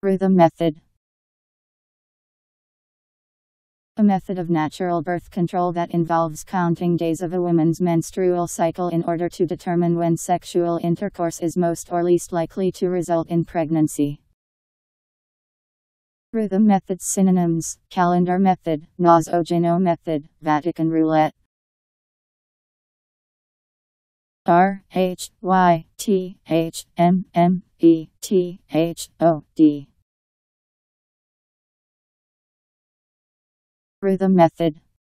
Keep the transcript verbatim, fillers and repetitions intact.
Rhythm method. A method of natural birth control that involves counting days of a woman's menstrual cycle in order to determine when sexual intercourse is most or least likely to result in pregnancy. Rhythm method's synonyms: calendar method, Nosogeno method, Vatican roulette. R H Y T H M M E T H O D. Rhythm method.